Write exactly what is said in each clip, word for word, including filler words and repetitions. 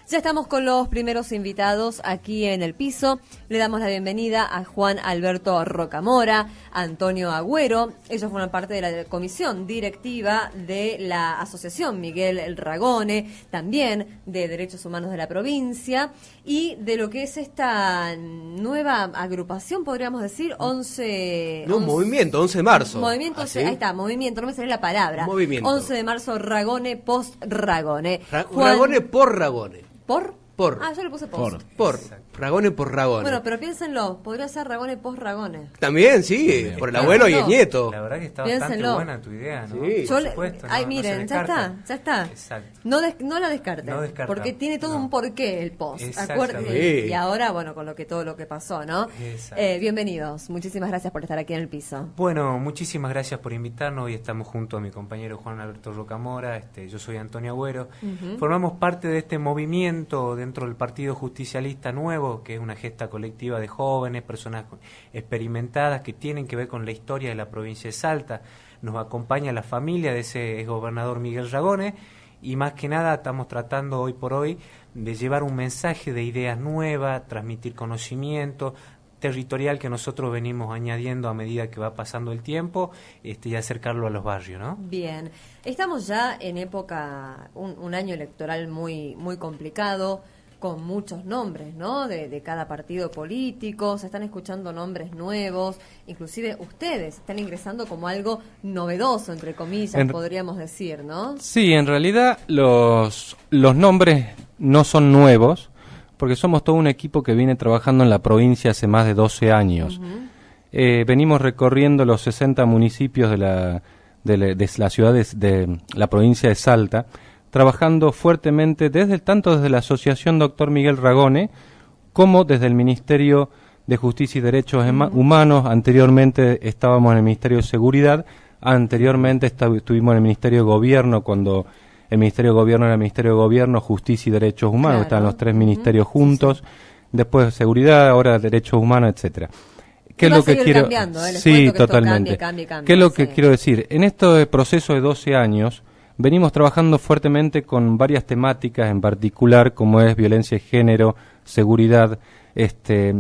Ya estamos con los primeros invitados aquí en el piso. Le damos la bienvenida a Juan Alberto Rocamora, a Antonio Agüero. Ellos forman parte de la comisión directiva de la Asociación Miguel Ragone, también de Derechos Humanos de la provincia, y de lo que es esta nueva agrupación, podríamos decir, once... No, once, movimiento, once de marzo. Movimiento, ¿Ah, sí? Ahí está, movimiento, no me sale la palabra. Movimiento. once de marzo, Ragone, post-Ragone. Ra Juan... Ragone por Ragone. ¿Por? Por. Ah, yo le puse post. Por. por. Ragone por Ragone. Bueno, pero piénsenlo, podría ser Ragone post-Ragone. También, sí, También. por el abuelo Piénsenlo. y el nieto. La verdad que está Piénsenlo. bastante buena tu idea, ¿no? Sí. Yo le, supuesto, ay, no, miren, no ya está, ya está. Exacto. No, des, no la descarten, No porque tiene todo no. un porqué el post. Exactamente. Sí. Y ahora, bueno, con lo que todo lo que pasó, ¿no? Eh, bienvenidos, muchísimas gracias por estar aquí en el piso. Bueno, muchísimas gracias por invitarnos. Hoy estamos junto a mi compañero Juan Alberto Rocamora, este, yo soy Antonio Agüero. Uh-huh. Formamos parte de este movimiento dentro del Partido Justicialista Nuevo, que es una gesta colectiva de jóvenes, personas experimentadas que tienen que ver con la historia de la provincia de Salta. Nos acompaña la familia de ese exgobernador Miguel Ragone y más que nada estamos tratando hoy por hoy de llevar un mensaje de ideas nuevas, transmitir conocimiento territorial que nosotros venimos añadiendo a medida que va pasando el tiempo, este, y acercarlo a los barrios, ¿no? Bien, estamos ya en época, un, un año electoral muy, muy complicado, con muchos nombres, ¿no? De, de cada partido político, se están escuchando nombres nuevos, inclusive ustedes están ingresando como algo novedoso, entre comillas, en, podríamos decir, ¿no? Sí, en realidad los, los nombres no son nuevos, porque somos todo un equipo que viene trabajando en la provincia hace más de doce años. Uh-huh. eh, venimos recorriendo los sesenta municipios de la, de la, de la ciudad de, de la provincia de Salta, trabajando fuertemente desde tanto desde la Asociación Doctor Miguel Ragone como desde el Ministerio de Justicia y Derechos uh-huh. Humanos. Anteriormente estábamos en el Ministerio de Seguridad, anteriormente estuvimos en el Ministerio de Gobierno, cuando el Ministerio de Gobierno era el Ministerio de Gobierno, Justicia y Derechos Humanos, claro. Estaban los tres ministerios uh-huh. juntos, sí, sí. Después Seguridad, ahora Derechos Humanos, etcétera. ¿Qué es lo que quiero? Cambiando, ¿eh? Sí, totalmente. Cambie, cambie, cambie, ¿Qué es lo sí. que quiero decir? En este proceso de doce años venimos trabajando fuertemente con varias temáticas en particular, como es violencia de género, seguridad, este,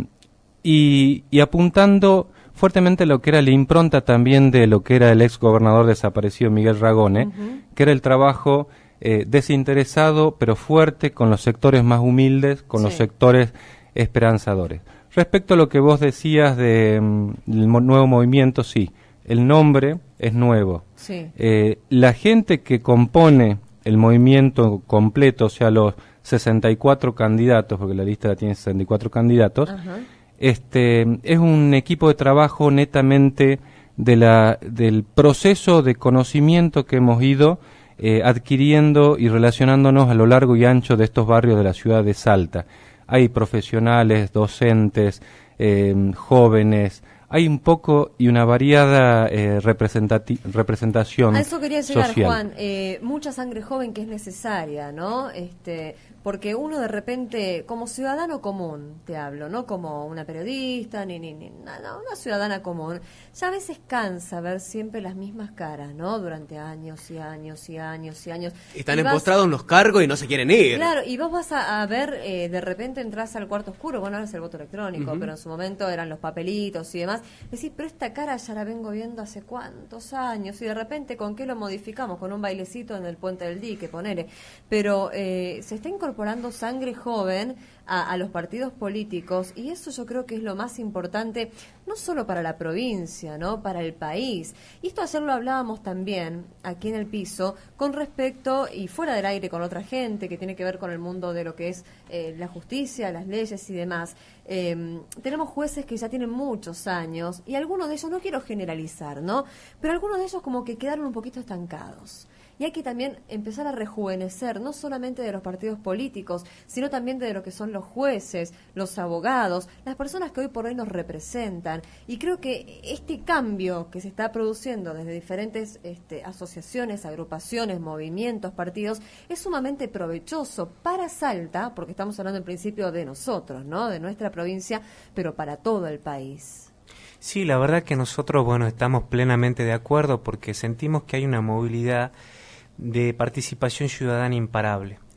y, y apuntando fuertemente lo que era la impronta también de lo que era el ex gobernador desaparecido Miguel Ragone, uh-huh. que era el trabajo eh, desinteresado pero fuerte con los sectores más humildes, con sí. los sectores esperanzadores. Respecto a lo que vos decías de mm, el mo- nuevo movimiento, sí, el nombre es nuevo. Sí. Eh, la gente que compone el movimiento completo, o sea, los sesenta y cuatro candidatos, porque la lista tiene sesenta y cuatro candidatos, uh-huh. este, es un equipo de trabajo netamente de la, del proceso de conocimiento que hemos ido eh, adquiriendo y relacionándonos a lo largo y ancho de estos barrios de la ciudad de Salta. Hay profesionales, docentes, eh, jóvenes, hay un poco y una variada eh, representati- representación social. A eso quería llegar, social. Juan. Eh, mucha sangre joven que es necesaria, ¿no? Este, porque uno de repente, como ciudadano común, te hablo, no como una periodista, ni, ni, ni nada, una ciudadana común, ya a veces cansa ver siempre las mismas caras, ¿no? Durante años y años y años y años. Están y vas, empostrados en los cargos y no se quieren ir. Claro, y vos vas a, a ver, eh, de repente entras al cuarto oscuro, bueno, ahora es el voto electrónico, uh-huh. pero en su momento eran los papelitos y demás. Decís, pero esta cara ya la vengo viendo hace cuántos años y de repente ¿con qué lo modificamos? Con un bailecito en el Puente del Dique, ponele. Pero eh, se está incorporando sangre joven a, a los partidos políticos y eso yo creo que es lo más importante, no solo para la provincia, ¿no? Para el país. Y esto ayer lo hablábamos también aquí en el piso con respecto, y fuera del aire con otra gente, que tiene que ver con el mundo de lo que es eh, la justicia, las leyes y demás. Eh, tenemos jueces que ya tienen muchos años y algunos de ellos, no quiero generalizar, ¿no? Pero algunos de ellos como que quedaron un poquito estancados. Y hay que también empezar a rejuvenecer, no solamente de los partidos políticos, sino también de lo que son los jueces, los abogados, las personas que hoy por hoy nos representan. Y creo que este cambio que se está produciendo desde diferentes este, asociaciones, agrupaciones, movimientos, partidos, es sumamente provechoso para Salta, porque estamos hablando en principio de nosotros, ¿no? De nuestra provincia, pero para todo el país. Sí, la verdad que nosotros, bueno, estamos plenamente de acuerdo porque sentimos que hay una movilidad de participación ciudadana imparable.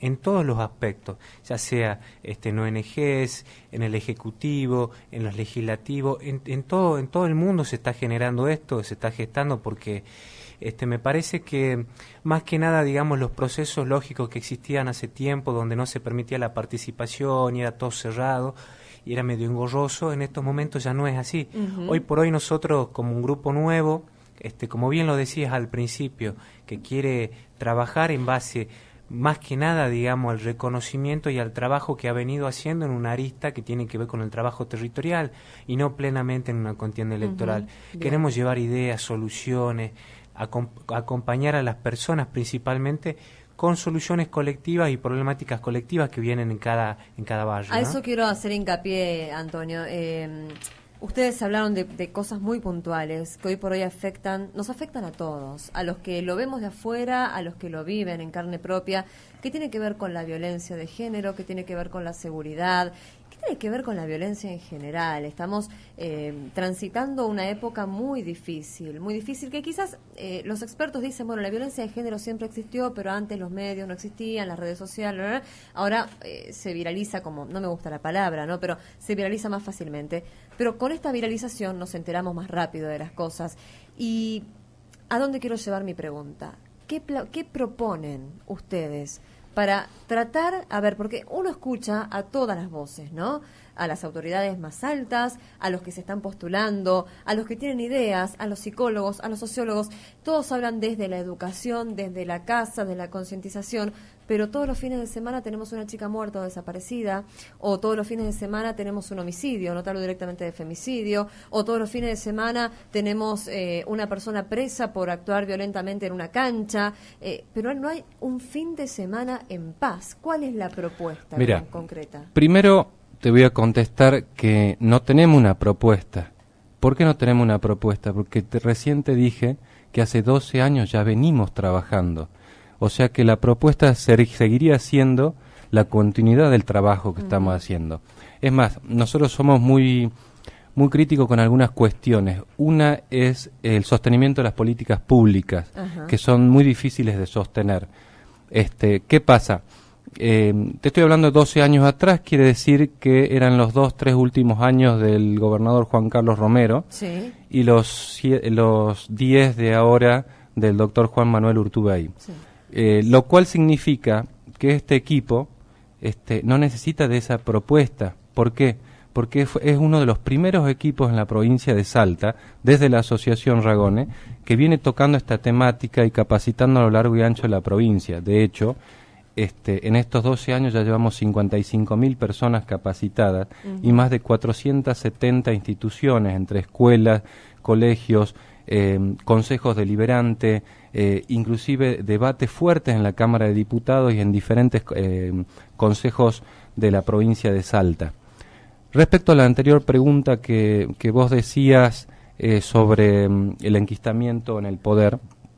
en todos los aspectos, ya sea este, en O N Ges, en el Ejecutivo, en los legislativos, en, en, todo, en todo el mundo se está generando esto, se está gestando porque este, me parece que más que nada, digamos, los procesos lógicos que existían hace tiempo, donde no se permitía la participación y era todo cerrado, y era medio engorroso, en estos momentos ya no es así. Uh-huh. Hoy por hoy nosotros, como un grupo nuevo, este, como bien lo decías al principio, que quiere trabajar en base, más que nada, digamos, al reconocimiento y al trabajo que ha venido haciendo en una arista que tiene que ver con el trabajo territorial y no plenamente en una contienda electoral. Uh-huh. Queremos llevar ideas, soluciones, acom- acompañar a las personas principalmente con soluciones colectivas y problemáticas colectivas que vienen en cada en cada barrio. A ¿no? eso quiero hacer hincapié, Antonio. Eh, ustedes hablaron de, de cosas muy puntuales que hoy por hoy afectan, nos afectan a todos, a los que lo vemos de afuera, a los que lo viven en carne propia, que tiene que ver con la violencia de género, que tiene que ver con la seguridad, que tiene que ver con la violencia en general. Estamos eh, transitando una época muy difícil, muy difícil, que quizás eh, los expertos dicen, bueno, la violencia de género siempre existió, pero antes los medios no existían, las redes sociales, bla, bla, bla. Ahora eh, se viraliza como, no me gusta la palabra, ¿no? Pero se viraliza más fácilmente. Pero con esta viralización nos enteramos más rápido de las cosas. ¿Y a dónde quiero llevar mi pregunta? ¿Qué, pla- qué proponen ustedes para tratar, a ver, porque uno escucha a todas las voces, ¿no? A las autoridades más altas, a los que se están postulando, a los que tienen ideas, a los psicólogos, a los sociólogos, todos hablan desde la educación, desde la casa, de la concientización, pero todos los fines de semana tenemos una chica muerta o desaparecida, o todos los fines de semana tenemos un homicidio, no te hablo directamente de femicidio, o todos los fines de semana tenemos eh, una persona presa por actuar violentamente en una cancha, eh, pero no hay un fin de semana en paz. ¿Cuál es la propuesta Mira, concreta? Primero te voy a contestar que no tenemos una propuesta. ¿Por qué no tenemos una propuesta? Porque te, recién te dije que hace doce años ya venimos trabajando. O sea que la propuesta ser, seguiría siendo la continuidad del trabajo que uh-huh. estamos haciendo. Es más, nosotros somos muy, muy críticos con algunas cuestiones. Una es el sostenimiento de las políticas públicas, uh-huh. que son muy difíciles de sostener. Este, ¿qué pasa? Eh, te estoy hablando de doce años atrás, quiere decir que eran los dos, tres últimos años del gobernador Juan Carlos Romero sí. y los, los diez de ahora del doctor Juan Manuel Urtubey. Sí. Eh, lo cual significa que este equipo este, no necesita de esa propuesta. ¿Por qué? Porque es uno de los primeros equipos en la provincia de Salta, desde la Asociación Ragone, que viene tocando esta temática y capacitando a lo largo y ancho de la provincia. De hecho, este, en estos doce años ya llevamos cincuenta y cinco mil personas capacitadas uh-huh. y más de cuatrocientas setenta instituciones, entre escuelas, colegios, eh, consejos deliberantes, eh, inclusive debates fuertes en la Cámara de Diputados y en diferentes eh, consejos de la provincia de Salta. Respecto a la anterior pregunta que, que vos decías eh, sobre um, el enquistamiento en el poder,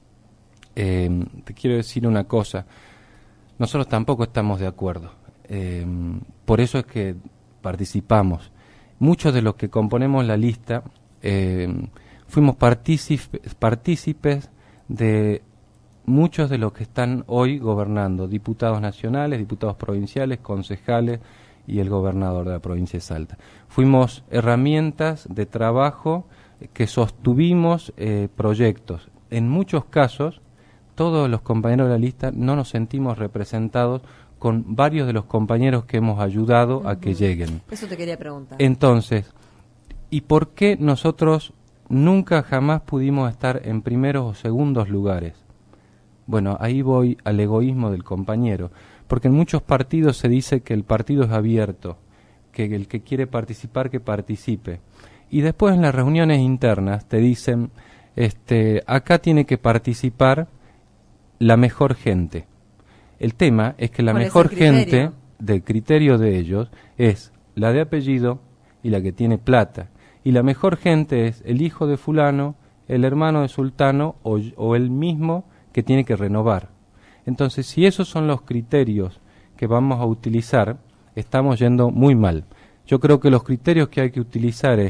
eh, te quiero decir una cosa. Nosotros tampoco estamos de acuerdo. Eh, por eso es que participamos. Muchos de los que componemos la lista eh, fuimos partícipes, partícipes de muchos de los que están hoy gobernando, diputados nacionales, diputados provinciales, concejales y el gobernador de la provincia de Salta. Fuimos herramientas de trabajo que sostuvimos eh, proyectos. En muchos casos, todos los compañeros de la lista no nos sentimos representados con varios de los compañeros que hemos ayudado uh-huh. a que lleguen. Eso te quería preguntar. Entonces, ¿y por qué nosotros nunca jamás pudimos estar en primeros o segundos lugares? Bueno, ahí voy al egoísmo del compañero, porque en muchos partidos se dice que el partido es abierto, que el que quiere participar, que participe. Y después en las reuniones internas te dicen, este, acá tiene que participar la mejor gente. El tema es que la mejor gente, del criterio de ellos, es la de apellido y la que tiene plata. Y la mejor gente es el hijo de fulano, el hermano de sultano o, o el mismo que tiene que renovar. Entonces, si esos son los criterios que vamos a utilizar, estamos yendo muy mal. Yo creo que los criterios que hay que utilizar es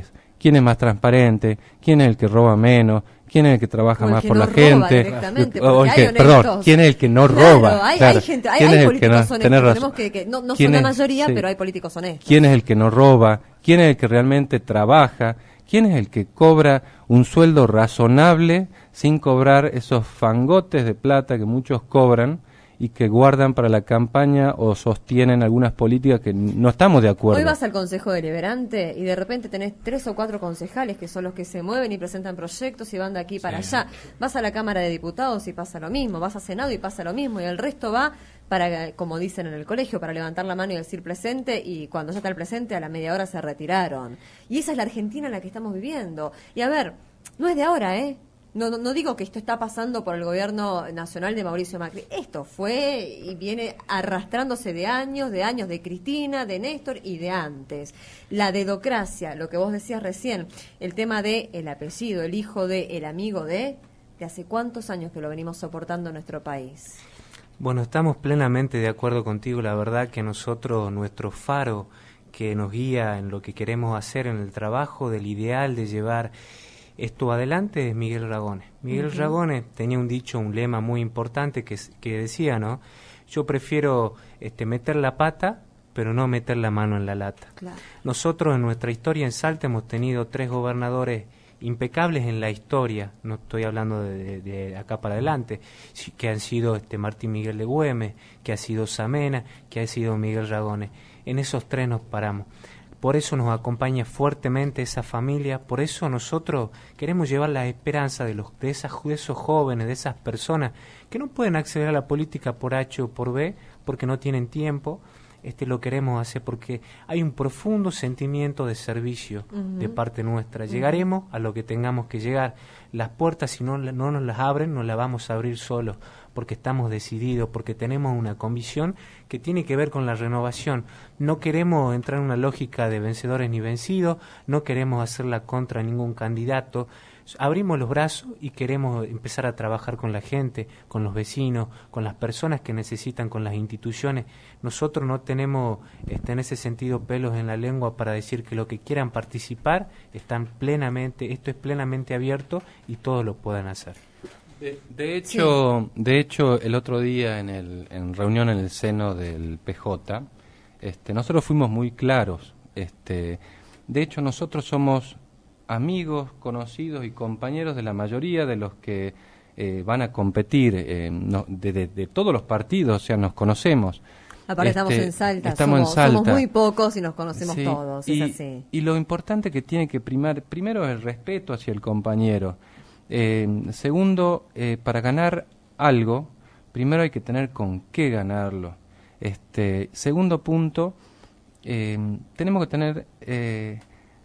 quién es más transparente, quién es el que roba menos, quién es el que trabaja más que por no la gente, o, o el que, perdón, quién es el que no claro, roba, hay, claro. hay, gente, hay, ¿Quién hay es el políticos que no, honestos, tenemos que, que no, no son la mayoría, sí, pero hay políticos honestos. ¿Quién es el que no roba? ¿Quién es el que realmente trabaja? ¿Quién es el que cobra un sueldo razonable sin cobrar esos fangotes de plata que muchos cobran y que guardan para la campaña o sostienen algunas políticas que no estamos de acuerdo? Hoy vas al Consejo Deliberante y de repente tenés tres o cuatro concejales que son los que se mueven y presentan proyectos y van de aquí para sí. allá. Vas a la Cámara de Diputados y pasa lo mismo, vas a Senado y pasa lo mismo, y el resto va para, como dicen en el colegio, para levantar la mano y decir presente, y cuando ya está el presente a la media hora se retiraron. Y esa es la Argentina en la que estamos viviendo. Y a ver, no es de ahora, ¿eh? No, no, no digo que esto está pasando por el gobierno nacional de Mauricio Macri. Esto fue y viene arrastrándose de años, de años de Cristina, de Néstor y de antes. La dedocracia, lo que vos decías recién, el tema de el apellido, el hijo de, el amigo de, ¿de hace cuántos años que lo venimos soportando en nuestro país? Bueno, estamos plenamente de acuerdo contigo. La verdad que nosotros, nuestro faro que nos guía en lo que queremos hacer en el trabajo, del ideal de llevar esto adelante, es Miguel Ragone. Miguel uh-huh. Ragone tenía un dicho, un lema muy importante que, que decía, ¿no? Yo prefiero este, meter la pata, pero no meter la mano en la lata. Claro. Nosotros en nuestra historia en Salta hemos tenido tres gobernadores impecables en la historia, no estoy hablando de, de, de acá para adelante, que han sido este Martín Miguel de Güemes, que ha sido Samena, que ha sido Miguel Ragone. En esos tres nos paramos. Por eso nos acompaña fuertemente esa familia, por eso nosotros queremos llevar la esperanza de, los, de, esas, de esos jóvenes, de esas personas que no pueden acceder a la política por H o por B, porque no tienen tiempo. Este lo queremos hacer porque hay un profundo sentimiento de servicio uh-huh. de parte nuestra. Llegaremos uh-huh. a lo que tengamos que llegar. Las puertas, si no, no nos las abren, nos las vamos a abrir solos, porque estamos decididos, porque tenemos una convicción que tiene que ver con la renovación. No queremos entrar en una lógica de vencedores ni vencidos, no queremos hacerla contra ningún candidato. Abrimos los brazos y queremos empezar a trabajar con la gente, con los vecinos, con las personas que necesitan, con las instituciones. Nosotros no tenemos este, en ese sentido pelos en la lengua para decir que lo que quieran participar están plenamente, esto es plenamente abierto y todos lo puedan hacer. De, de hecho, sí. de hecho el otro día en el en reunión en el seno del P J, este, nosotros fuimos muy claros. Este, de hecho nosotros somos amigos, conocidos y compañeros de la mayoría de los que eh, van a competir, eh, no, de, de, de todos los partidos, o sea, nos conocemos. Aparte este, estamos en Salta, estamos somos, en Salta. somos muy pocos y nos conocemos sí, todos, y, es así. Y lo importante que tiene que primar, primero es el respeto hacia el compañero. Eh, segundo, eh, para ganar algo, primero hay que tener con qué ganarlo. Este, segundo punto, eh, tenemos que tener eh,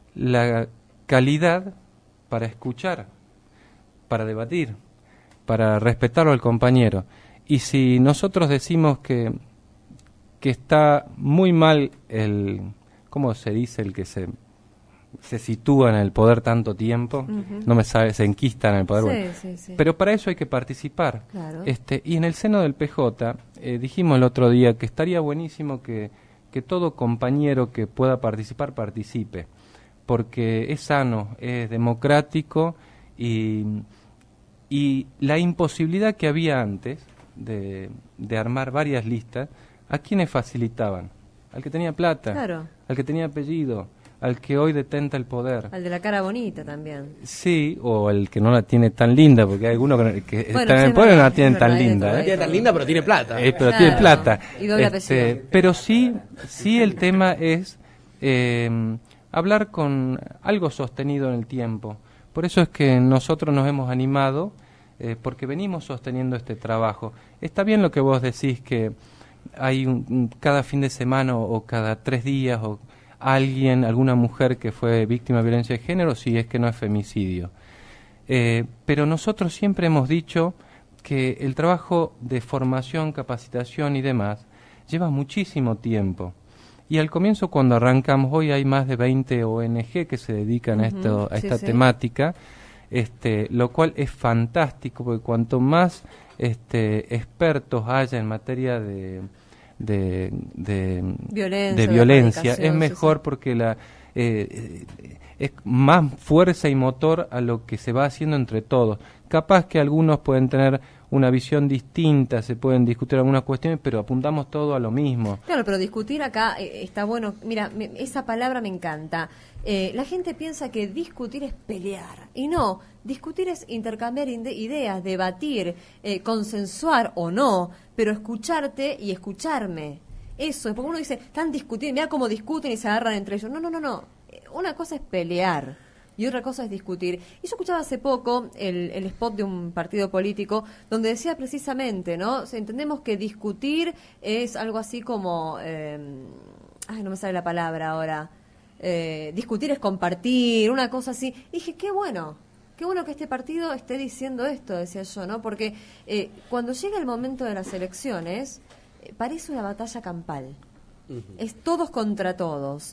la calidad para escuchar, para debatir, para respetarlo al compañero. Y si nosotros decimos que, que está muy mal el, ¿cómo se dice? El que se, se sitúa en el poder tanto tiempo, uh-huh. no me sabe, se enquista en el poder. Sí, bueno. sí, sí. Pero para eso hay que participar. Claro. Este, y en el seno del P J eh, dijimos el otro día que estaría buenísimo que, que todo compañero que pueda participar, participe. Porque es sano, es democrático y, y la imposibilidad que había antes de, de armar varias listas, ¿a quiénes facilitaban? Al que tenía plata, claro. al que tenía apellido, al que hoy detenta el poder. Al de la cara bonita también. Sí, o el que no la tiene tan linda, porque hay algunos que, que bueno, están sí, en el poder y no la tienen verdad, tan linda. No ¿eh? tiene tan linda, pero tiene plata. Eh, pero claro. tiene plata. Y doble este, apellido. Pero sí, sí el tema es eh, hablar con algo sostenido en el tiempo. Por eso es que nosotros nos hemos animado, eh, porque venimos sosteniendo este trabajo. Está bien lo que vos decís, que hay un, un, cada fin de semana o, o cada tres días o alguien, alguna mujer que fue víctima de violencia de género, si es que no es femicidio. Eh, pero nosotros siempre hemos dicho que el trabajo de formación, capacitación y demás lleva muchísimo tiempo. Y al comienzo, cuando arrancamos, hoy hay más de veinte O N G que se dedican uh-huh, a, esto, a sí, esta sí. temática, este, lo cual es fantástico, porque cuanto más este, expertos haya en materia de, de, de violencia, de violencia de es mejor, sí, sí. porque la, eh, es más fuerza y motor a lo que se va haciendo entre todos. Capaz que algunos pueden tener una visión distinta, se pueden discutir algunas cuestiones, pero apuntamos todo a lo mismo. Claro, pero discutir acá eh, está bueno. Mira, me, esa palabra me encanta. Eh, la gente piensa que discutir es pelear, y no, discutir es intercambiar ide- ideas, debatir, eh, consensuar o no, pero escucharte y escucharme. Eso, porque uno dice, están discutiendo, mira cómo discuten y se agarran entre ellos. No, no, no, no. Una cosa es pelear y otra cosa es discutir. Y yo escuchaba hace poco el, el spot de un partido político donde decía precisamente, ¿no? O sea, entendemos que discutir es algo así como... Eh, ay, no me sale la palabra ahora. Eh, discutir es compartir, una cosa así. Y dije, qué bueno, qué bueno que este partido esté diciendo esto, decía yo, ¿no? Porque eh, cuando llega el momento de las elecciones, eh, parece una batalla campal. Uh-huh. Es todos contra todos.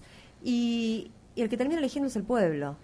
Y, y el que termina eligiendo es el pueblo,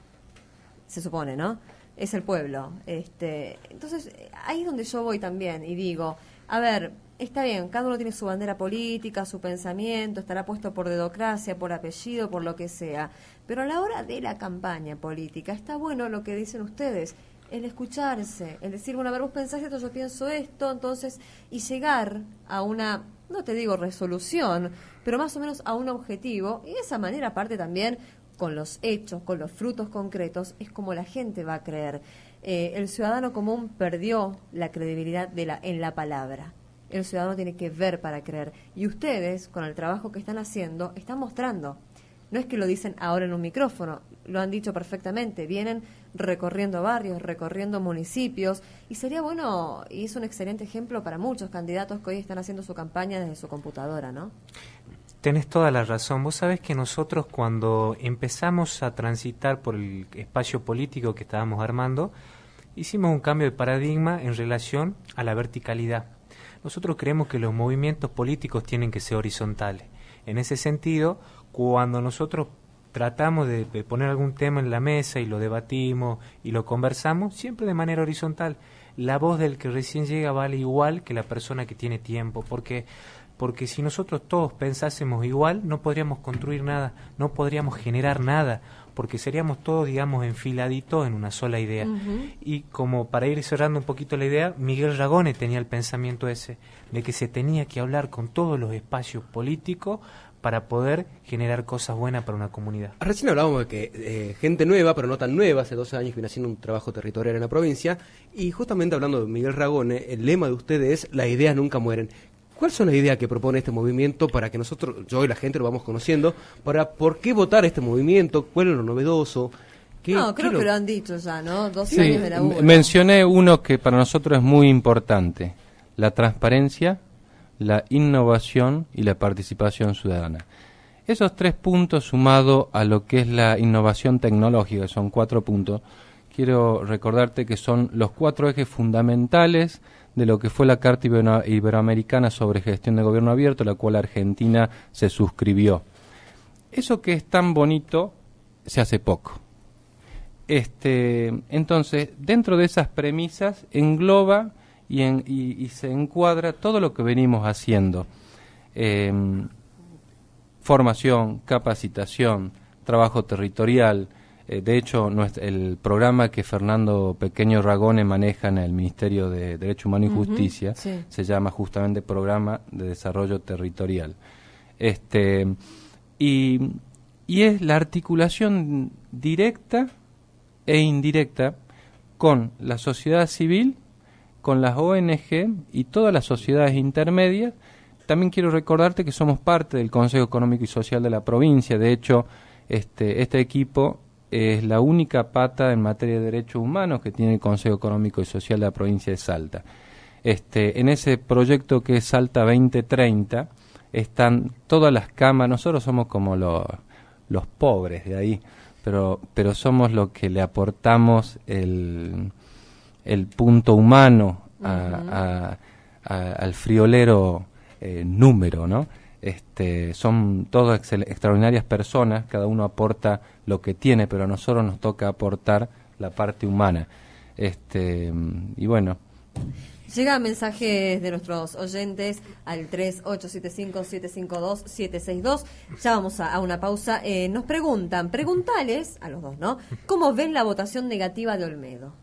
se supone, ¿no? Es el pueblo. Este, entonces, ahí es donde yo voy también y digo, a ver, está bien, cada uno tiene su bandera política, su pensamiento, estará puesto por dedocracia, por apellido, por lo que sea, pero a la hora de la campaña política está bueno lo que dicen ustedes, el escucharse, el decir, bueno, a ver, vos pensás esto, yo pienso esto, entonces, y llegar a una, no te digo resolución, pero más o menos a un objetivo, y de esa manera, aparte también, con los hechos, con los frutos concretos, es como la gente va a creer. Eh, el ciudadano común perdió la credibilidad de la, en la palabra. El ciudadano tiene que ver para creer. Y ustedes, con el trabajo que están haciendo, están mostrando. No es que lo dicen ahora en un micrófono, lo han dicho perfectamente. Vienen recorriendo barrios, recorriendo municipios. Y sería bueno, y es un excelente ejemplo para muchos candidatos que hoy están haciendo su campaña desde su computadora, ¿no? Tenés toda la razón. Vos sabés que nosotros cuando empezamos a transitar por el espacio político que estábamos armando, hicimos un cambio de paradigma en relación a la verticalidad. Nosotros creemos que los movimientos políticos tienen que ser horizontales. En ese sentido, cuando nosotros tratamos de, de poner algún tema en la mesa y lo debatimos y lo conversamos, siempre de manera horizontal. La voz del que recién llega vale igual que la persona que tiene tiempo, porque... porque si nosotros todos pensásemos igual, no podríamos construir nada, no podríamos generar nada, porque seríamos todos, digamos, enfiladitos en una sola idea. Uh-huh. Y como para ir cerrando un poquito la idea, Miguel Ragone tenía el pensamiento ese, de que se tenía que hablar con todos los espacios políticos para poder generar cosas buenas para una comunidad. Recién hablábamos de que eh, gente nueva, pero no tan nueva, hace doce años que viene haciendo un trabajo territorial en la provincia, y justamente hablando de Miguel Ragone, el lema de ustedes es, las ideas nunca mueren. ¿Cuáles son las ideas que propone este movimiento para que nosotros, yo y la gente lo vamos conociendo, para por qué votar este movimiento? ¿Cuál es lo novedoso? ¿Qué, no, creo qué lo... que lo han dicho ya, ¿no? doce Sí, años de laburo. Mencioné uno que para nosotros es muy importante, la transparencia, la innovación y la participación ciudadana. Esos tres puntos sumados a lo que es la innovación tecnológica, son cuatro puntos, quiero recordarte que son los cuatro ejes fundamentales de lo que fue la Carta Ibero- Iberoamericana sobre Gestión de Gobierno Abierto, la cual Argentina se suscribió. Eso que es tan bonito se hace poco. Este, entonces, dentro de esas premisas engloba y, en, y, y se encuadra todo lo que venimos haciendo. Eh, formación, capacitación, trabajo territorial. Eh, de hecho, nuestro, el programa que Fernando Pequeño Ragone maneja en el Ministerio de Derecho Humano y uh-huh, Justicia sí. se llama justamente Programa de Desarrollo Territorial. Este, y, y es la articulación directa e indirecta con la sociedad civil, con las O N G y todas las sociedades intermedias. También quiero recordarte que somos parte del Consejo Económico y Social de la provincia. De hecho, este, este equipo es la única pata en materia de derechos humanos que tiene el Consejo Económico y Social de la provincia de Salta. Este, en ese proyecto que es Salta veinte treinta están todas las cámaras. Nosotros somos como los, los pobres de ahí, pero, pero somos los que le aportamos el, el punto humano a, uh-huh. a, a, al friolero eh, número, ¿no? Este, son todas excel- extraordinarias personas, cada uno aporta lo que tiene, pero a nosotros nos toca aportar la parte humana. Este, y bueno. Llegan mensajes de nuestros oyentes al tres ocho siete cinco, siete cinco dos, siete seis dos. Ya vamos a, a una pausa. Eh, nos preguntan, preguntales a los dos, ¿no? ¿Cómo ven la votación negativa de Olmedo?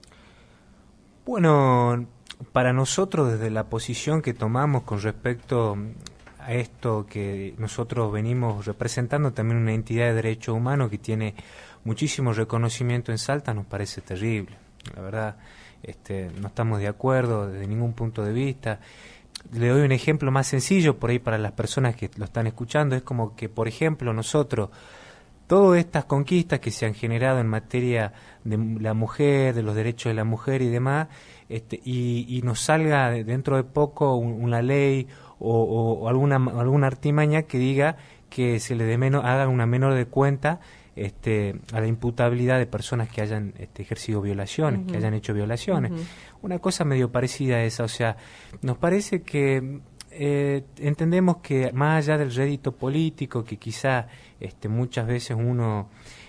Bueno, para nosotros desde la posición que tomamos con respecto a esto que nosotros venimos representando, también una entidad de derechos humanos que tiene muchísimo reconocimiento en Salta, nos parece terrible. La verdad, este, no estamos de acuerdo desde ningún punto de vista. Le doy un ejemplo más sencillo por ahí para las personas que lo están escuchando. Es como que, por ejemplo, nosotros, todas estas conquistas que se han generado en materia de la mujer, de los derechos de la mujer y demás, este, y, y nos salga dentro de poco un, una ley o, o, o alguna alguna artimaña que diga que se le dé menos, haga una menor de cuenta este, a la imputabilidad de personas que hayan este, ejercido violaciones, uh-huh. que hayan hecho violaciones. Uh-huh. Una cosa medio parecida a esa, o sea, nos parece que eh, entendemos que más allá del rédito político que quizá este, muchas veces uno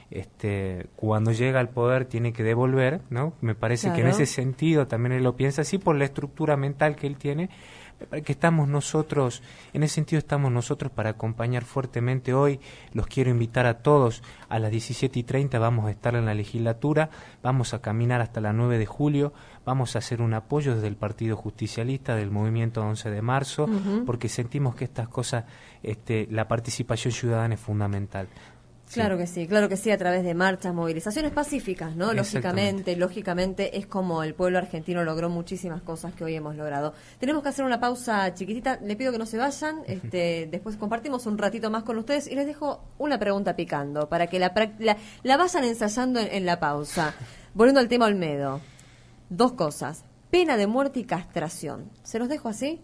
este, cuando llega al poder tiene que devolver, ¿no? Me parece claro. que en ese sentido también él lo piensa así por la estructura mental que él tiene, que estamos nosotros, en ese sentido estamos nosotros para acompañar fuertemente hoy. Los quiero invitar a todos, a las diecisiete y treinta vamos a estar en la legislatura, vamos a caminar hasta la nueve de julio, vamos a hacer un apoyo desde el Partido Justicialista del movimiento once de marzo, uh-huh. porque sentimos que estas cosas, este, la participación ciudadana es fundamental. Claro sí. que sí, claro que sí, a través de marchas, movilizaciones pacíficas, ¿no? Lógicamente, lógicamente es como el pueblo argentino logró muchísimas cosas que hoy hemos logrado. Tenemos que hacer una pausa chiquitita, le pido que no se vayan, este, después compartimos un ratito más con ustedes y les dejo una pregunta picando para que la, la, la vayan ensayando en, en la pausa. Volviendo al tema Olmedo, dos cosas, pena de muerte y castración. ¿Se los dejo así?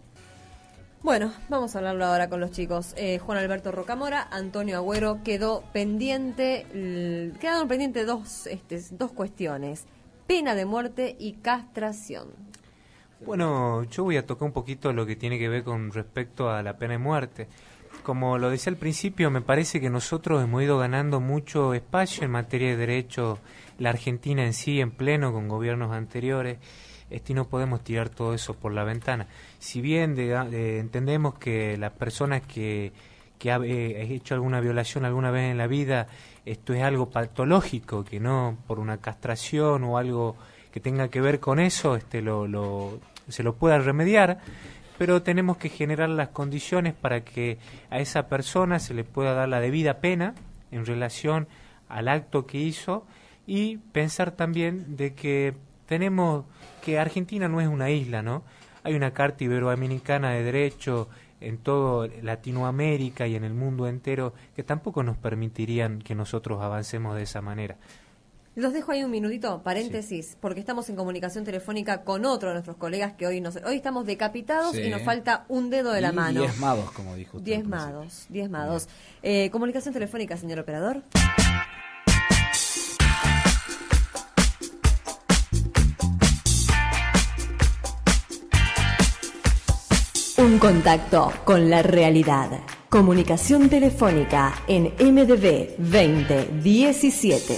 Bueno, vamos a hablarlo ahora con los chicos. Eh, Juan Alberto Rocamora, Antonio Agüero, quedó pendiente, l- quedaron pendientes dos, este, dos cuestiones, pena de muerte y castración. Bueno, yo voy a tocar un poquito lo que tiene que ver con respecto a la pena de muerte. Como lo decía al principio, me parece que nosotros hemos ido ganando mucho espacio en materia de derechos, la Argentina en sí, en pleno, con gobiernos anteriores. Este, y no podemos tirar todo eso por la ventana. Si bien de, de, entendemos que las personas que, que ha eh, hecho alguna violación alguna vez en la vida, esto es algo patológico, que no por una castración o algo que tenga que ver con eso, este, lo, lo, se lo pueda remediar, pero tenemos que generar las condiciones para que a esa persona se le pueda dar la debida pena en relación al acto que hizo, y pensar también de que tenemos que Argentina no es una isla, ¿no? Hay una Carta Iberoamericana de Derecho en todo Latinoamérica y en el mundo entero que tampoco nos permitirían que nosotros avancemos de esa manera. Los dejo ahí un minutito, paréntesis, sí. porque estamos en comunicación telefónica con otro de nuestros colegas que hoy nos, hoy estamos decapitados sí. y nos falta un dedo de la y mano. Diezmados, como dijo usted. Diezmados, diezmados. Eh, comunicación telefónica, señor operador. Un contacto con la realidad. Comunicación telefónica en M D B veinte diecisiete.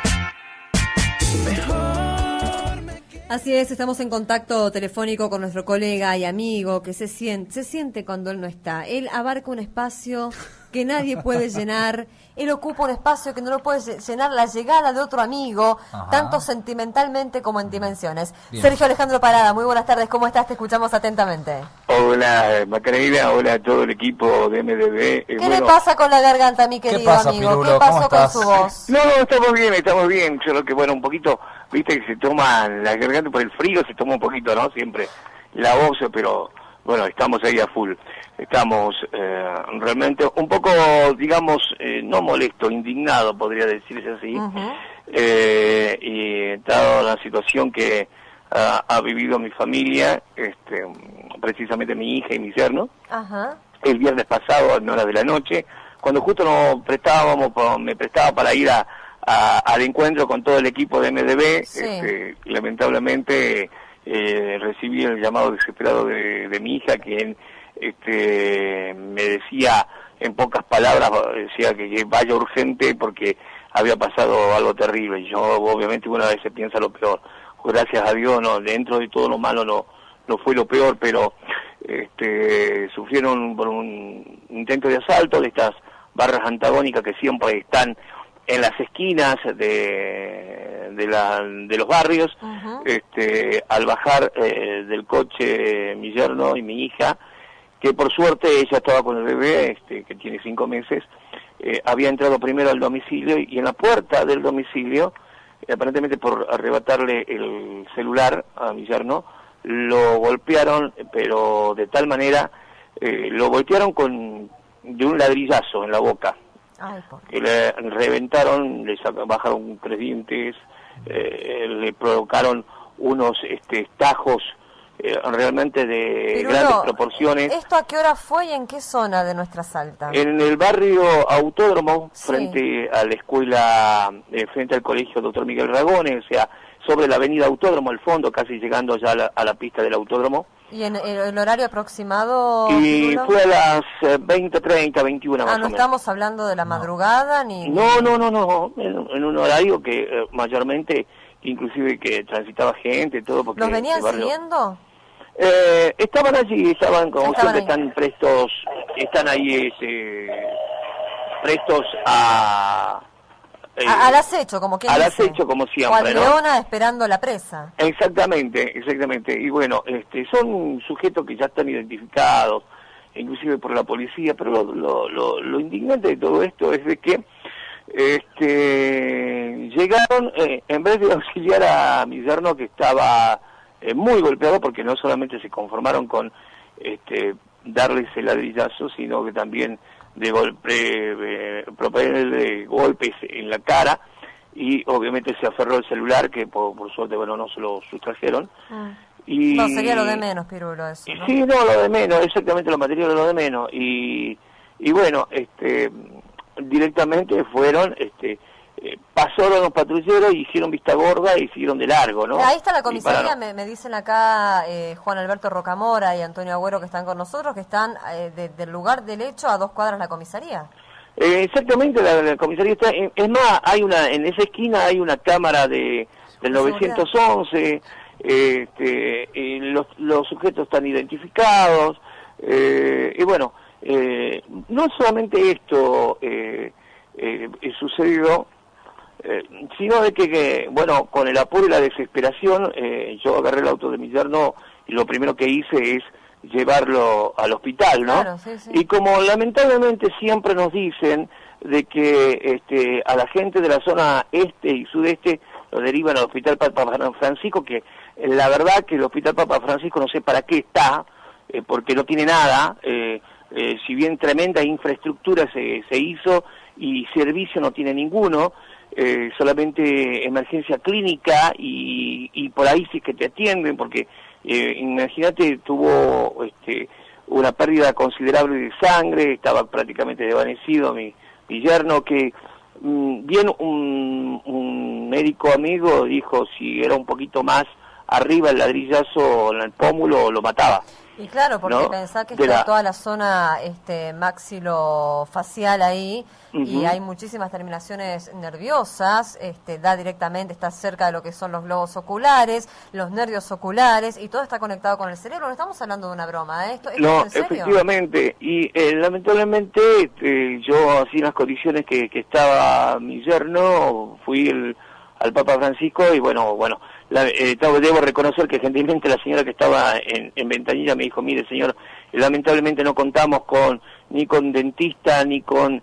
Así es, estamos en contacto telefónico con nuestro colega y amigo que se siente, se siente cuando él no está. Él abarca un espacio que nadie puede llenar. Él ocupa un espacio que no lo puede llenar la llegada de otro amigo, Ajá. tanto sentimentalmente como en dimensiones. Bien. Sergio Alejandro Parada, muy buenas tardes, ¿cómo estás? Te escuchamos atentamente. Hola Macarena, hola a todo el equipo de M D B. Eh, ¿Qué bueno, le pasa con la garganta, mi querido pasa, amigo? Pirulo? ¿Qué pasó con estás? su voz? No, estamos bien, estamos bien, solo que bueno, un poquito, viste que se toma la garganta por el frío, se toma un poquito, ¿no? Siempre la voz, pero bueno, estamos ahí a full. Estamos eh, realmente un poco, digamos, eh, no molesto, indignado, podría decirse así. Uh-huh. eh, y dado la situación que uh, ha vivido mi familia, este, precisamente mi hija y mi yerno, uh-huh. el viernes pasado a horas de la noche, cuando justo nos prestábamos, me prestaba para ir a, a, al encuentro con todo el equipo de M D B, sí. este, lamentablemente eh, recibí el llamado desesperado de, de mi hija, quien este me decía en pocas palabras, decía que vaya urgente porque había pasado algo terrible. Y yo obviamente una vez se piensa lo peor. Gracias a Dios, no, dentro de todo lo malo no no fue lo peor, pero este, sufrieron por un intento de asalto de estas barras antagónicas que siempre están en las esquinas de, de, la, de los barrios. Uh-huh. este, al bajar eh, del coche mi yerno y mi hija, que por suerte ella estaba con el bebé, este, que tiene cinco meses, eh, había entrado primero al domicilio y en la puerta del domicilio, eh, aparentemente por arrebatarle el celular a mi yerno, lo golpearon, pero de tal manera, eh, lo golpearon con de un ladrillazo en la boca. Ay, que le reventaron, le sacaron, bajaron tres dientes, eh, le provocaron unos este, tajos eh, realmente de Pirulo, grandes proporciones. ¿Esto a qué hora fue y en qué zona de Nuestra Salta? En el barrio Autódromo, sí. frente a la escuela, eh, frente al colegio Doctor Miguel Ragones, o sea, sobre la avenida Autódromo, al fondo, casi llegando ya a la, a la pista del Autódromo. ¿Y en el, el horario aproximado? Y Pirulo? Fue a las eh, veinte, treinta, veintiuna ah, más no o menos. Estamos hablando de la madrugada ni... No, no, no, no, en, en un horario que eh, mayormente, inclusive que transitaba gente, todo porque... ¿Los venían barrio... siguiendo? Eh, estaban allí, estaban como estaban siempre, ahí. están prestos, están ahí este, prestos a... Eh, al acecho, como quien Al dice. acecho, como siempre, o al leona, ¿no? esperando la presa. Exactamente, exactamente. Y bueno, este, son sujetos que ya están identificados, inclusive por la policía, pero lo, lo, lo, lo indignante de todo esto es de que este, llegaron, eh, en vez de auxiliar a mi yerno que estaba eh, muy golpeado, porque no solamente se conformaron con este, darles el ladrillazo, sino que también de golpe, eh, proponerle golpes en la cara, y obviamente se aferró el celular, que por, por suerte, bueno, no se lo sustrajeron. Mm. Y, no, sería lo de menos, Pirulo, eso, ¿no? Sí, no, lo de menos, exactamente, lo material lo de menos. Y, y bueno, este, directamente fueron, este, eh, pasaron los patrulleros y hicieron vista gorda y siguieron de largo, ¿no? Ahí está la comisaría, me, me dicen acá eh, Juan Alberto Rocamora y Antonio Agüero, que están con nosotros, que están eh, de, del lugar del hecho a dos cuadras la comisaría. Eh, exactamente, la, la comisaría está, eh, es más, hay una, en esa esquina hay una cámara de del novecientos once, eh, este, y los, los sujetos están identificados, eh, y bueno, eh, no solamente esto eh, eh, sucedió, Eh, sino de que, que, bueno, con el apuro y la desesperación, eh, yo agarré el auto de mi yerno y lo primero que hice es llevarlo al hospital, ¿no? Claro, sí, sí. Y como lamentablemente siempre nos dicen de que este, a la gente de la zona este y sudeste lo derivan al Hospital Papa Francisco, que eh, la verdad que el Hospital Papa Francisco no sé para qué está, eh, porque no tiene nada, eh, eh, si bien tremenda infraestructura se, se hizo y servicio no tiene ninguno, Eh, solamente emergencia clínica y, y por ahí sí que te atienden, porque eh, imagínate, tuvo este, una pérdida considerable de sangre, estaba prácticamente desvanecido mi, mi yerno, que mm, bien un, un médico amigo dijo si era un poquito más arriba el ladrillazo en el pómulo lo mataba. Y claro, porque ¿no? pensá que de está la... toda la zona este, maxilofacial ahí, uh-huh. y hay muchísimas terminaciones nerviosas, este, da directamente, está cerca de lo que son los globos oculares, los nervios oculares, y todo está conectado con el cerebro. No estamos hablando de una broma, ¿eh? ¿Esto, esto no, es en serio? Efectivamente, y eh, lamentablemente este, yo, así en las condiciones que, que estaba mi yerno, fui el, al Papa Francisco y bueno, bueno, La, eh, debo reconocer que gentilmente la señora que estaba en, en ventanilla me dijo, mire señor, lamentablemente no contamos con ni con dentista ni con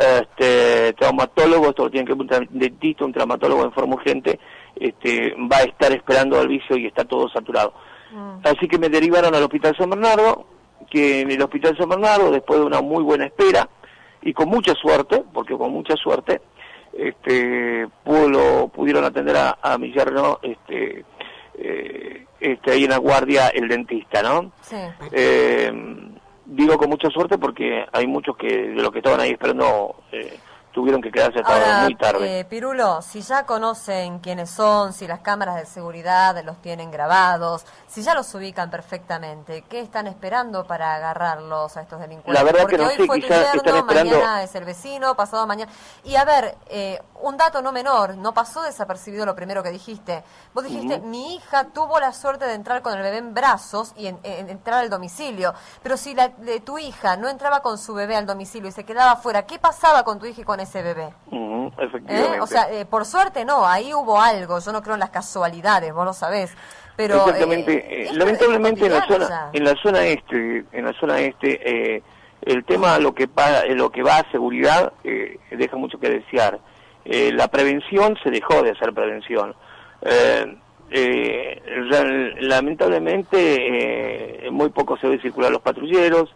este, traumatólogo, esto lo tiene que ver un dentista, un traumatólogo en forma urgente, este, va a estar esperando al vicio y está todo saturado. Mm. Así que me derivaron al Hospital San Bernardo, que en el Hospital San Bernardo, después de una muy buena espera y con mucha suerte, porque con mucha suerte, este pudo, pudieron atender a, a mi yerno este, eh, este ahí en la guardia el dentista, ¿no? Sí. Eh, digo con mucha suerte porque hay muchos que de los que estaban ahí esperando eh, tuvieron que quedarse hasta Ahora, muy tarde. Eh, Pirulo, si ya conocen quiénes son, si las cámaras de seguridad los tienen grabados, si ya los ubican perfectamente, ¿qué están esperando para agarrarlos a estos delincuentes? La verdad Porque que no hoy sé, fue tu quizás yerno, están esperando... mañana es el vecino, pasado mañana... Y a ver, eh, un dato no menor, no pasó desapercibido lo primero que dijiste. Vos dijiste, uh-huh. mi hija tuvo la suerte de entrar con el bebé en brazos y en, en, entrar al domicilio. Pero si la, de tu hija no entraba con su bebé al domicilio y se quedaba afuera, ¿qué pasaba con tu hija y con ese bebé? Uh-huh, efectivamente. ¿Eh? O sea, eh, por suerte no, ahí hubo algo, yo no creo en las casualidades, vos lo sabés. Pero, exactamente, eh, eh, lamentablemente en la zona ya. en la zona este, en la zona este, eh, el tema lo que pa, lo que va a seguridad eh, deja mucho que desear. Eh, la prevención se dejó de hacer prevención. Eh, eh, lamentablemente eh, muy poco se ve circular los patrulleros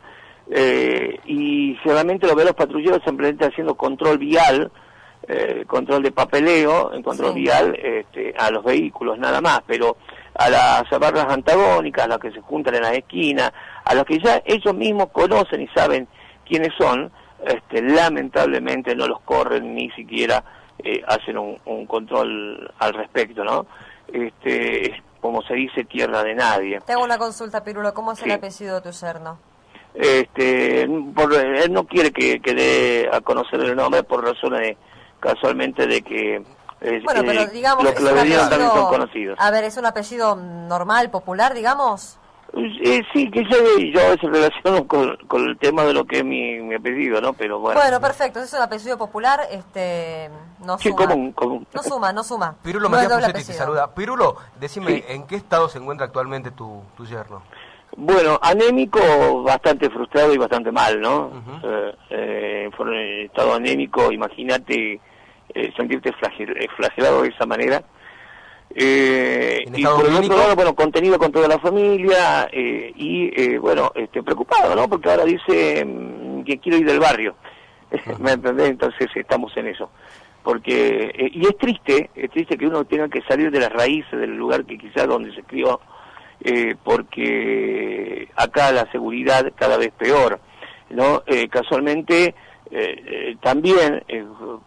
eh, y solamente lo ve los patrulleros simplemente haciendo control vial, eh, control de papeleo, en control sí. vial este, a los vehículos nada más, pero a las barras antagónicas, a las que se juntan en las esquinas, a los que ya ellos mismos conocen y saben quiénes son, este, lamentablemente no los corren ni siquiera eh, hacen un, un control al respecto, ¿no? Este, como se dice, tierra de nadie. Te hago una consulta, Pirulo, ¿cómo es sí. el apellido de tu yerno? Este, por, él no quiere que, que dé a conocer el nombre por razones de, casualmente de que eh, bueno, pero digamos, los que lo venían también son conocidos. A ver, ¿es un apellido normal, popular, digamos? Eh, sí, que yo, yo se relaciono con, con el tema de lo que es mi, mi apellido, ¿no? Pero bueno. Bueno, perfecto, es un apellido popular, este, no sí, suma. común, común. No suma, no suma. Pirulo, no Matías Pucetti te saluda. Pirulo, decime, sí. ¿en qué estado se encuentra actualmente tu, tu yerno? Bueno, anémico, bastante frustrado y bastante mal, ¿no? Uh-huh. eh, eh, por el estado anémico, imagínate eh, sentirte flagel, flagelado de esa manera. Eh, y por el otro lado, bueno, contenido con toda la familia eh, y, eh, bueno, este, preocupado, ¿no? Porque ahora dice mmm, que quiero ir del barrio, uh-huh. ¿me entendés? Entonces estamos en eso. Porque, eh, y es triste, es triste que uno tenga que salir de las raíces del lugar que quizás donde se crió, eh, porque acá la seguridad cada vez peor, ¿no? Eh, casualmente, eh, eh, también, eh,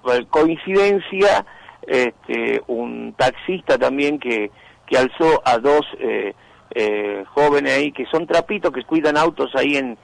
coincidencia, Este, un taxista también que, que alzó a dos eh, eh, jóvenes ahí que son trapitos, que cuidan autos ahí en,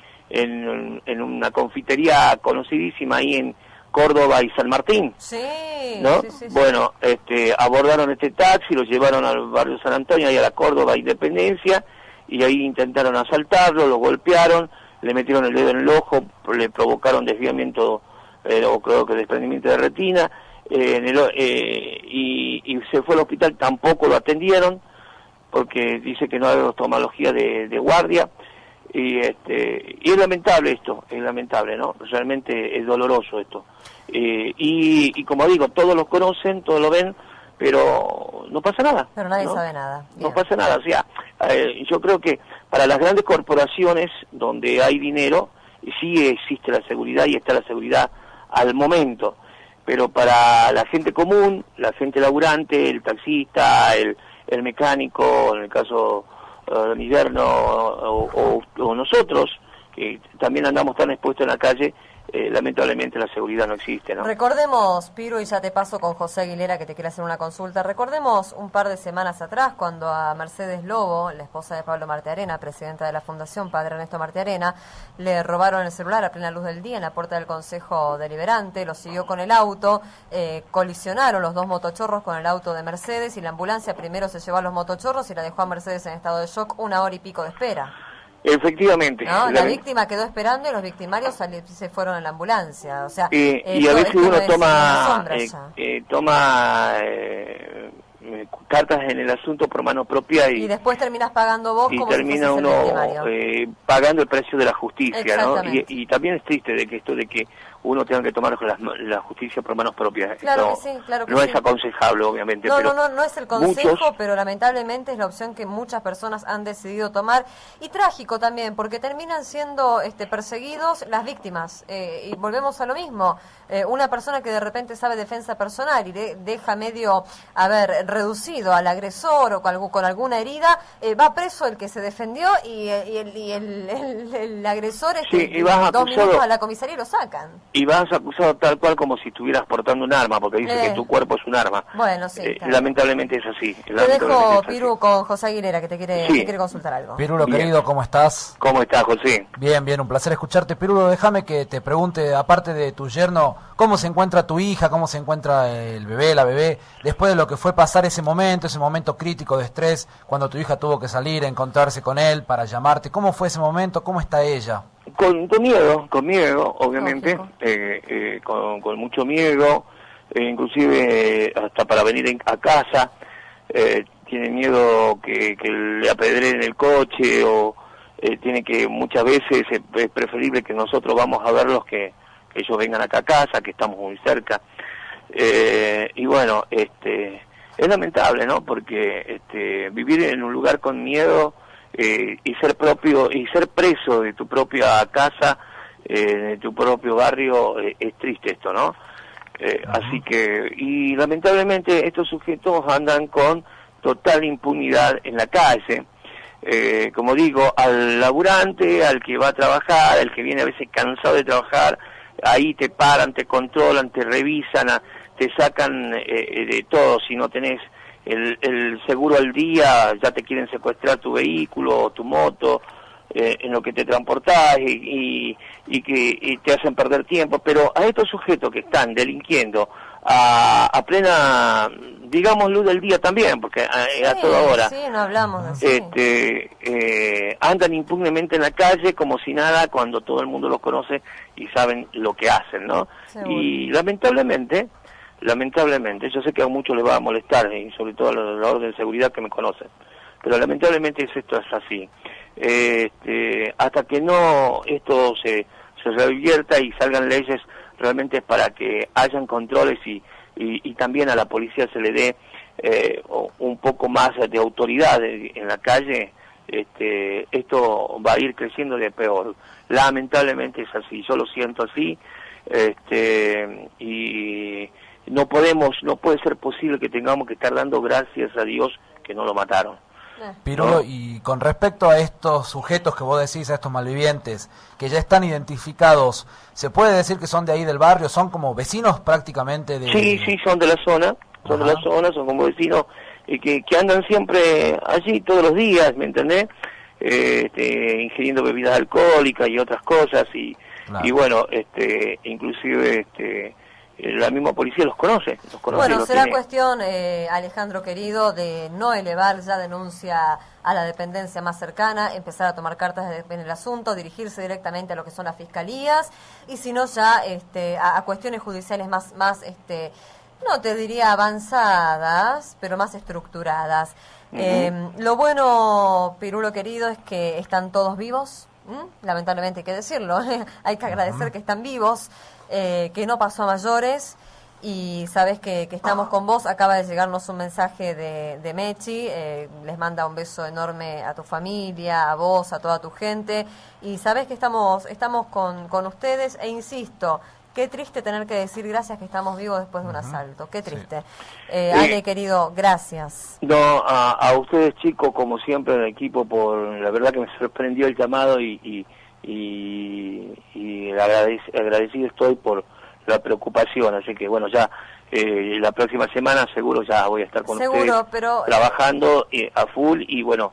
en, en una confitería conocidísima ahí en Córdoba y San Martín. Sí, ¿no? sí, sí, sí. Bueno, este, abordaron este taxi, lo llevaron al barrio San Antonio y a la Córdoba Independencia y ahí intentaron asaltarlo, lo golpearon, le metieron el dedo en el ojo, le provocaron desviamiento eh, o creo que desprendimiento de retina. Eh, en el, eh, y, y se fue al hospital, tampoco lo atendieron porque dice que no hay oftalmología de, de guardia y este y es lamentable esto, es lamentable, ¿no? Realmente es doloroso esto eh, y, y como digo, todos lo conocen, todos lo ven, pero no pasa nada. Pero nadie ¿no? sabe nada. Bien. No pasa nada, o sea, eh, yo creo que para las grandes corporaciones donde hay dinero sí existe la seguridad y está la seguridad al momento. Pero para la gente común, la gente laburante, el taxista, el, el mecánico, en el caso uh, de mi yerno o, o, o nosotros, que también andamos tan expuestos en la calle, eh, lamentablemente la seguridad no existe, ¿no? Recordemos, Piro, y ya te paso con José Aguilera que te quiere hacer una consulta, recordemos un par de semanas atrás cuando a Mercedes Lobo, la esposa de Pablo Martearena, presidenta de la Fundación Padre Ernesto Martearena, le robaron el celular a plena luz del día en la puerta del Consejo Deliberante, lo siguió con el auto, eh, colisionaron los dos motochorros con el auto de Mercedes y la ambulancia primero se llevó a los motochorros y la dejó a Mercedes en estado de shock, una hora y pico de espera. Efectivamente. ¿No? La, la víctima quedó esperando y los victimarios sali- se fueron en la ambulancia. O sea, eh, y a veces uno toma, eh, eh, toma eh, cartas en el asunto por mano propia y, y después terminas pagando vos y como termina si uno eh, pagando el precio de la justicia, ¿no? Y, y también es triste de que esto de que uno tenga que tomar la, la justicia por manos propias. Claro esto que sí, claro que no sí. es aconsejable, obviamente. No, pero no, no, no es el consejo, muchos... pero lamentablemente es la opción que muchas personas han decidido tomar. Y trágico también, porque terminan siendo este, perseguidos las víctimas. Eh, y volvemos a lo mismo. Eh, una persona que de repente sabe defensa personal y de, deja medio, a ver, reducido al agresor o con, con alguna herida, eh, va preso el que se defendió y, y, el, y el, el, el agresor este, sí, y vas dos acusado. minutos a la comisaría y lo sacan. y vas acusado tal cual como si estuvieras portando un arma, porque dice Eh. que tu cuerpo es un arma. Bueno, sí. Eh, claro. lamentablemente es así. Te lamentablemente dejo, es así. Piru, con José Aguilera, que te quiere, Sí. te quiere consultar algo. Pirulo, Bien. querido, ¿cómo estás? ¿Cómo estás, José? Bien, bien, un placer escucharte. Pirulo, déjame que te pregunte, aparte de tu yerno, ¿cómo se encuentra tu hija? ¿Cómo se encuentra el bebé, la bebé? Después de lo que fue pasar ese momento, ese momento crítico de estrés, cuando tu hija tuvo que salir a encontrarse con él para llamarte. ¿Cómo fue ese momento? ¿Cómo está ella? Con, con miedo, con miedo, obviamente, Lógico. eh, eh, con, con mucho miedo, eh, inclusive eh, hasta para venir en- a casa, eh, tiene miedo que, que le apedreen el coche, o eh, tiene que muchas veces eh, es preferible que nosotros vamos a verlos que, que ellos vengan acá a casa, que estamos muy cerca. Eh, y bueno, este es lamentable, ¿no? Porque este, vivir en un lugar con miedo eh, y ser propio y ser preso de tu propia casa, eh, de tu propio barrio, eh, es triste esto, ¿no? Eh, así que, y lamentablemente estos sujetos andan con total impunidad en la calle. Eh, como digo, al laburante, al que va a trabajar, al que viene a veces cansado de trabajar, ahí te paran, te controlan, te revisan, a- te sacan eh, de todo. Si no tenés el, el seguro al día, ya te quieren secuestrar tu vehículo o tu moto, eh, en lo que te transportás, y, y, y que y te hacen perder tiempo. Pero a estos sujetos que están delinquiendo a, a plena, digamos, luz del día también, porque a, a Sí, toda hora, Sí, no hablamos de eso. este, eh, andan impunemente en la calle como si nada, cuando todo el mundo los conoce y saben lo que hacen, ¿no? Seguro. Y lamentablemente, lamentablemente, yo sé que a muchos les va a molestar, y sobre todo a la, la orden de seguridad que me conocen, pero lamentablemente es esto es así. Este, hasta que no esto se, se revierta y salgan leyes realmente para que hayan controles y, y, y también a la policía se le dé eh, o- un poco más de autoridad en en la calle, este, esto va a ir creciendo de peor. Lamentablemente es así, yo lo siento así, este, y no podemos, no puede ser posible que tengamos que estar dando gracias a Dios que no lo mataron. Eh. Pirulo, No. y con respecto a estos sujetos que vos decís, a estos malvivientes, que ya están identificados, ¿se puede decir que son de ahí del barrio? ¿Son como vecinos prácticamente de...? Sí, sí, son de la zona, son de Ajá. la zona, son como vecinos eh, que, que andan siempre allí todos los días, ¿me entendés? Eh, este, ingiriendo bebidas alcohólicas y otras cosas, y, Claro. y bueno, este, inclusive este, eh, la misma policía los conoce, los conoce. Bueno, los será tiene. cuestión, eh, Alejandro querido, de no elevar ya denuncia a la dependencia más cercana, empezar a tomar cartas de- en el asunto, dirigirse directamente a lo que son las fiscalías, y si no ya este, a, a cuestiones judiciales más, más este, no te diría avanzadas, pero más estructuradas. Eh, lo bueno, Pirulo querido, es que están todos vivos, ¿m? Lamentablemente hay que decirlo, hay que agradecer que están vivos, eh, que no pasó a mayores, y sabes que, que estamos con vos. Acaba de llegarnos un mensaje de, de Mechi, eh, les manda un beso enorme a tu familia, a vos, a toda tu gente, y sabes que estamos, estamos con, con ustedes, e insisto, qué triste tener que decir gracias que estamos vivos después de un asalto, qué triste. Eh, Ale, querido, gracias. No, a, a ustedes chicos, como siempre, el equipo, por la verdad que me sorprendió el llamado, y, y, y, y agradec- agradecido estoy por la preocupación, así que bueno, ya eh, la próxima semana seguro ya voy a estar con Seguro, ustedes pero- trabajando eh, a full, y bueno,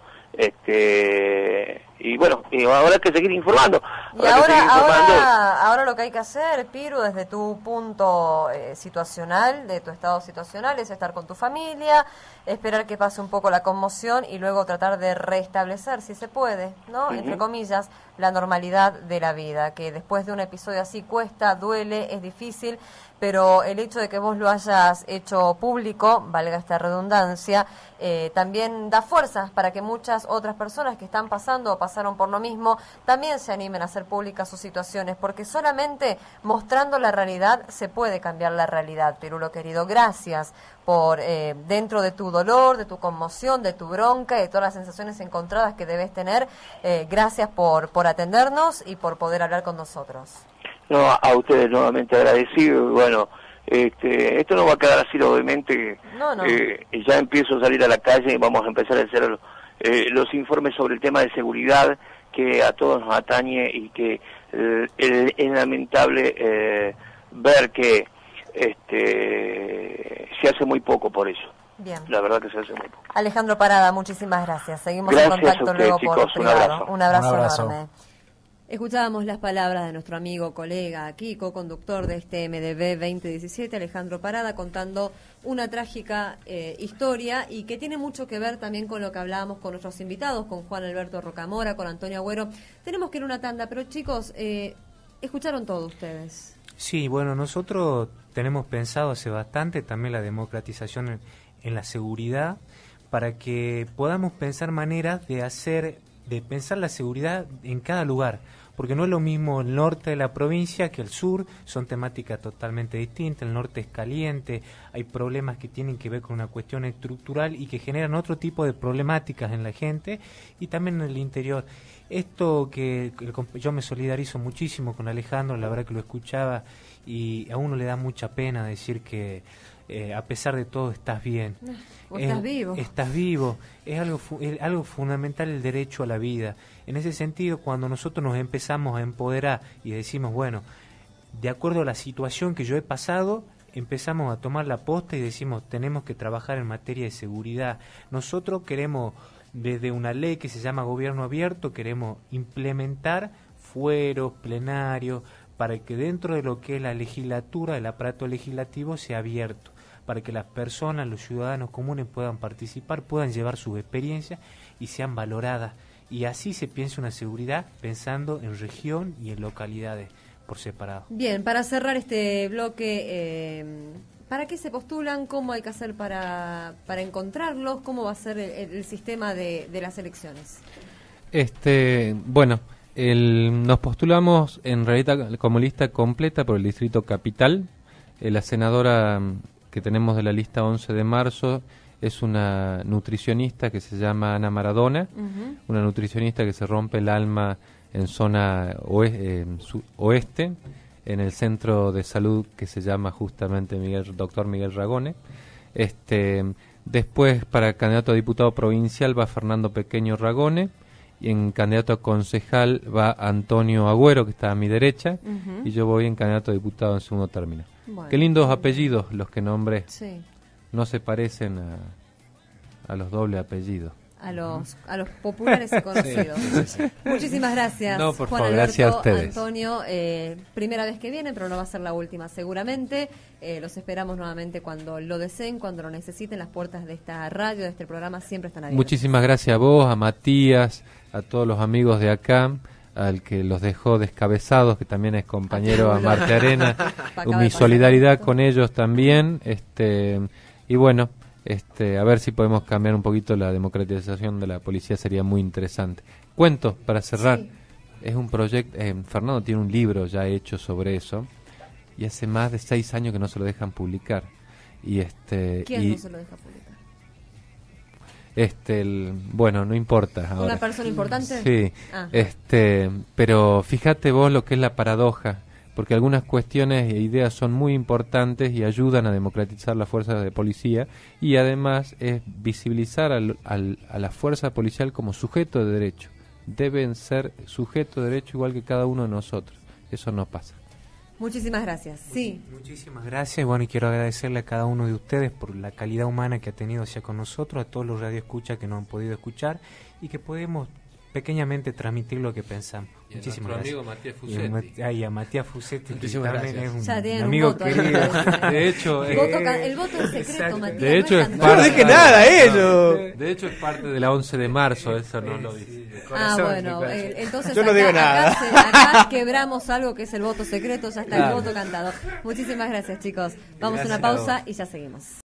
este y bueno, y ahora hay que seguir informando. Y habrá que ahora, seguir informando. ahora, ahora lo que hay que hacer, Piru, desde tu punto eh, situacional, de tu estado situacional, es estar con tu familia, esperar que pase un poco la conmoción y luego tratar de restablecer, si se puede, ¿no? Entre comillas, la normalidad de la vida, que después de un episodio así cuesta, duele, es difícil, pero el hecho de que vos lo hayas hecho público, valga esta redundancia, eh, también da fuerzas para que muchas otras personas que están pasando o pasaron por lo mismo también se animen a hacer públicas sus situaciones, porque solamente mostrando la realidad se puede cambiar la realidad. Pirulo querido, gracias por, eh, dentro de tu dolor, de tu conmoción, de tu bronca, de todas las sensaciones encontradas que debes tener, eh, gracias por, por atendernos y por poder hablar con nosotros. No, a ustedes nuevamente agradecido, y bueno, este, esto no va a quedar así, obviamente. No, no. Eh, ya empiezo a salir a la calle y vamos a empezar a hacer eh, los informes sobre el tema de seguridad que a todos nos atañe, y que el, el- es lamentable eh, ver que este se hace muy poco por eso. Bien. La verdad que se hace muy poco. Alejandro Parada, muchísimas gracias. Seguimos Gracias en contacto a ustedes, luego por chicos. Un privado. abrazo. Un abrazo, Un abrazo. enorme. Escuchábamos las palabras de nuestro amigo, colega, aquí, co-conductor de este M D B veinte diecisiete, Alejandro Parada, contando una trágica eh, historia y que tiene mucho que ver también con lo que hablábamos con nuestros invitados, con Juan Alberto Rocamora, con Antonio Agüero. Tenemos que ir a una tanda, pero chicos, eh, escucharon todo ustedes. Sí, bueno, nosotros tenemos pensado hace bastante también la democratización en, en la seguridad para que podamos pensar maneras de hacer, de pensar la seguridad en cada lugar, porque no es lo mismo el norte de la provincia que el sur, son temáticas totalmente distintas, el norte es caliente, hay problemas que tienen que ver con una cuestión estructural y que generan otro tipo de problemáticas en la gente y también en el interior. Esto que el comp- yo me solidarizo muchísimo con Alejandro, la verdad que lo escuchaba y a uno le da mucha pena decir que eh, a pesar de todo estás bien. Vos estás Es- vivo. Estás vivo. Es algo, fu- es algo fundamental el derecho a la vida. En ese sentido, cuando nosotros nos empezamos a empoderar y decimos, bueno, de acuerdo a la situación que yo he pasado, empezamos a tomar la posta y decimos, tenemos que trabajar en materia de seguridad. Nosotros queremos, desde una ley que se llama Gobierno Abierto, queremos implementar fueros, plenarios, para que dentro de lo que es la legislatura, el aparato legislativo sea abierto, para que las personas, los ciudadanos comunes puedan participar, puedan llevar sus experiencias y sean valoradas. Y así se piensa una seguridad pensando en región y en localidades por separado. Bien, para cerrar este bloque, eh, ¿para qué se postulan? ¿Cómo hay que hacer para, para encontrarlos? ¿Cómo va a ser el, el sistema de, de las elecciones? Este, bueno, el, nos postulamos en realidad como lista completa por el Distrito Capital. Eh, la senadora mm, que tenemos de la lista once de marzo es una nutricionista que se llama Ana Maradona, Ujú. una nutricionista que se rompe el alma en zona oe- eh, su- oeste, en el centro de salud que se llama justamente Miguel, doctor Miguel Ragone. Este, después, para candidato a diputado provincial va Fernando Pequeño Ragone, y en candidato a concejal va Antonio Agüero, que está a mi derecha, Ujú. y yo voy en candidato a diputado en segundo término. Bueno. Qué lindos apellidos los que nombré, Sí, no se parecen a, a los doble apellidos. a los, a los populares y conocidos. Muchísimas gracias, No, por Juan favor, Alberto, gracias a ustedes. Antonio. Eh, primera vez que vienen, pero no va a ser la última seguramente. Eh, los esperamos nuevamente cuando lo deseen, cuando lo necesiten. Las puertas de esta radio, de este programa, siempre están abiertas. Muchísimas gracias a vos, a Matías, a todos los amigos de acá, al que los dejó descabezados, que también es compañero, a Marte Arena. Acaba de Mi pasar solidaridad esto. con ellos también. Este, y bueno, este, a ver si podemos cambiar un poquito la democratización de la policía, sería muy interesante. Cuento, para cerrar, Sí. es un proyecto, eh, Fernando tiene un libro ya hecho sobre eso, y hace más de seis años que no se lo dejan publicar. Y este, ¿Quién y, no se lo deja publicar? este, el- bueno, no importa ahora. ¿Una persona importante? Sí, Ah. este, pero fíjate vos lo que es la paradoja, porque algunas cuestiones e ideas son muy importantes y ayudan a democratizar las fuerzas de policía, y además es visibilizar al, al- a la fuerza policial como sujeto de derecho. Deben ser sujeto de derecho igual que cada uno de nosotros. Eso no pasa. Muchísimas gracias. Sí. Muchísimas gracias. Bueno, y quiero agradecerle a cada uno de ustedes por la calidad humana que ha tenido hacia con nosotros, a todos los radioescuchas que nos han podido escuchar y que podemos pequeñamente transmitir lo que pensamos. Muchísimas gracias. Matías Y a, Mat- ay, a Matías Fusetti, que Muchísimas también gracias. es un Ya tienen un amigo voto ahí. querido. De hecho, El eh, voto, ca- el voto es secreto, Exacto. Matías. de hecho es no No parte- dije nada, eso. De hecho es parte de la once de marzo, eso no lo dice. Ah, Corazón, bueno, corazón. eh, entonces Yo no acá, digo acá nada. se- acá quebramos algo que es el voto secreto, ya está Claro. el voto cantado. Muchísimas gracias, chicos. Vamos a una Gracias a pausa vos. y ya seguimos.